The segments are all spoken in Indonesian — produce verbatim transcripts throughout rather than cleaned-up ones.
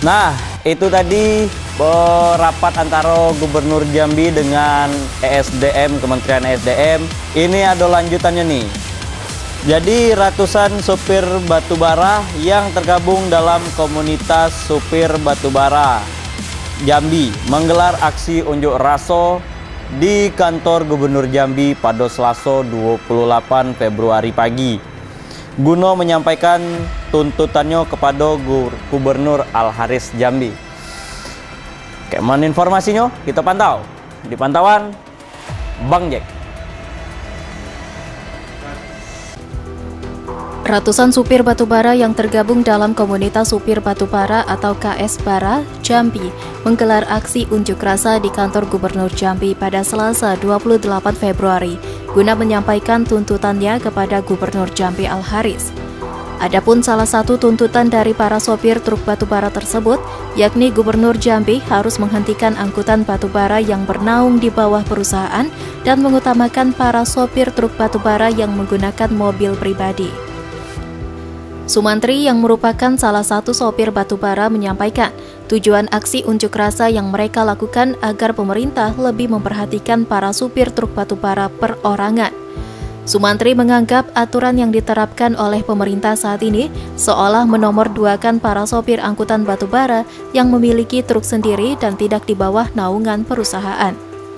Nah, itu tadi rapat antara Gubernur Jambi dengan E S D M, Kementerian E S D M. Ini ada lanjutannya nih. Jadi ratusan supir batubara yang tergabung dalam komunitas supir batubara Jambi menggelar aksi unjuk rasa di kantor Gubernur Jambi pada Selasa dua puluh delapan Februari pagi guna menyampaikan tuntutannya kepada Gubernur Al-Haris Jambi. Kemana informasinya? Kita pantau di pantauan Bang Jack. Ratusan supir batubara yang tergabung dalam komunitas supir batubara atau K S Bara Jambi menggelar aksi unjuk rasa di kantor Gubernur Jambi pada Selasa dua puluh delapan Februari guna menyampaikan tuntutannya kepada Gubernur Jambi Al-Haris. Adapun salah satu tuntutan dari para sopir truk batubara tersebut, yakni Gubernur Jambi harus menghentikan angkutan batubara yang bernaung di bawah perusahaan dan mengutamakan para sopir truk batubara yang menggunakan mobil pribadi. Sumantri yang merupakan salah satu sopir batubara menyampaikan tujuan aksi unjuk rasa yang mereka lakukan agar pemerintah lebih memperhatikan para supir truk batubara perorangan. Sumantri menganggap aturan yang diterapkan oleh pemerintah saat ini seolah menomorduakan para sopir angkutan batubara yang memiliki truk sendiri dan tidak di bawah naungan perusahaan.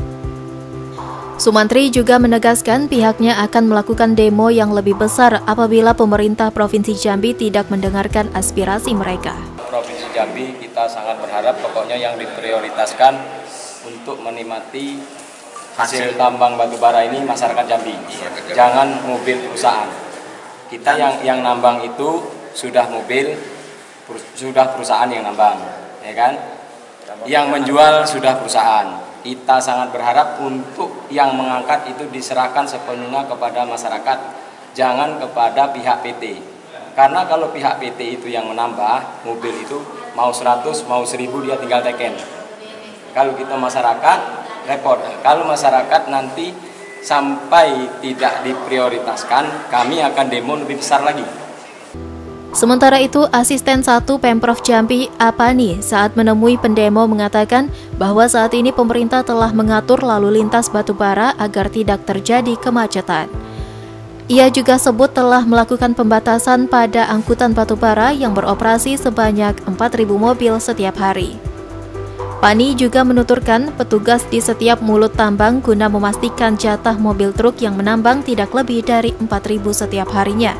Sumantri juga menegaskan pihaknya akan melakukan demo yang lebih besar apabila pemerintah Provinsi Jambi tidak mendengarkan aspirasi mereka. Provinsi Jambi kita sangat berharap pokoknya yang diprioritaskan untuk menikmati hasil tambang batubara ini masyarakat Jambi. Jangan mobil perusahaan. Kita yang yang nambang itu sudah mobil, sudah perusahaan yang nambang, ya kan? Yang menjual sudah perusahaan. Kita sangat berharap untuk yang mengangkat itu diserahkan sepenuhnya kepada masyarakat, jangan kepada pihak P T. Karena kalau pihak P T itu yang menambah mobil itu mau seratus, mau seribu dia tinggal teken. Kalau kita masyarakat repot. Kalau masyarakat nanti sampai tidak diprioritaskan, kami akan demo lebih besar lagi. Sementara itu, Asisten satu Pemprov Jambi, Apani, saat menemui pendemo mengatakan bahwa saat ini pemerintah telah mengatur lalu lintas batubara agar tidak terjadi kemacetan. Ia juga sebut telah melakukan pembatasan pada angkutan batubara yang beroperasi sebanyak empat ribu mobil setiap hari. Pani juga menuturkan petugas di setiap mulut tambang guna memastikan jatah mobil truk yang menambang tidak lebih dari empat ribu setiap harinya.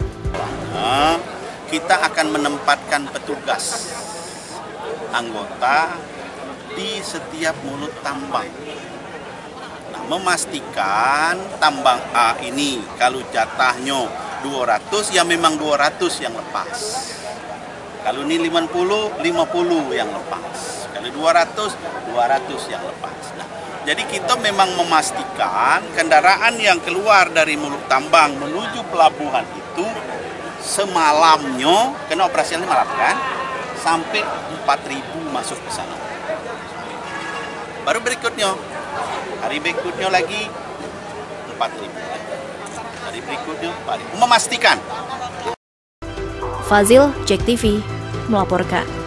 Kita akan menempatkan petugas anggota di setiap mulut tambang. Nah, memastikan tambang A ini kalau jatahnya dua ratus, ya memang dua ratus yang lepas. Kalau ini lima puluh, lima puluh yang lepas. Kalau dua ratus, dua ratus yang lepas. Nah, jadi kita memang memastikan kendaraan yang keluar dari mulut tambang menuju pelabuhan itu semalamnya, kena operasionalnya malam kan, sampai empat ribu masuk ke sana. Baru berikutnya, hari berikutnya lagi empat ribu. Hari berikutnya empat ribu. Memastikan. Fazil, Jack T V, melaporkan.